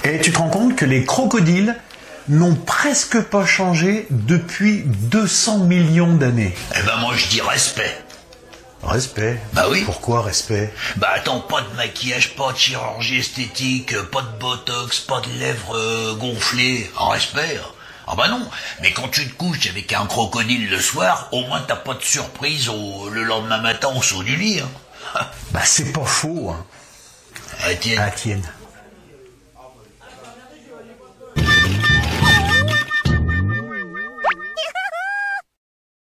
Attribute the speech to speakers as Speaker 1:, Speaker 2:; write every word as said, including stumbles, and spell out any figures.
Speaker 1: Et tu te rends compte que les crocodiles n'ont presque pas changé depuis deux cents millions d'années.
Speaker 2: Eh ben moi je dis respect.
Speaker 1: Respect.
Speaker 2: Bah oui.
Speaker 1: Pourquoi respect?
Speaker 2: Bah attends, pas de maquillage, pas de chirurgie esthétique, pas de botox, pas de lèvres euh, gonflées. En respect. Ah bah non. Mais quand tu te couches avec un crocodile le soir, au moins t'as pas de surprise au, le lendemain matin au saut du lit. Hein.
Speaker 1: Bah c'est pas faux. Hein.
Speaker 2: Ah, tiens.
Speaker 1: Ah, tienne.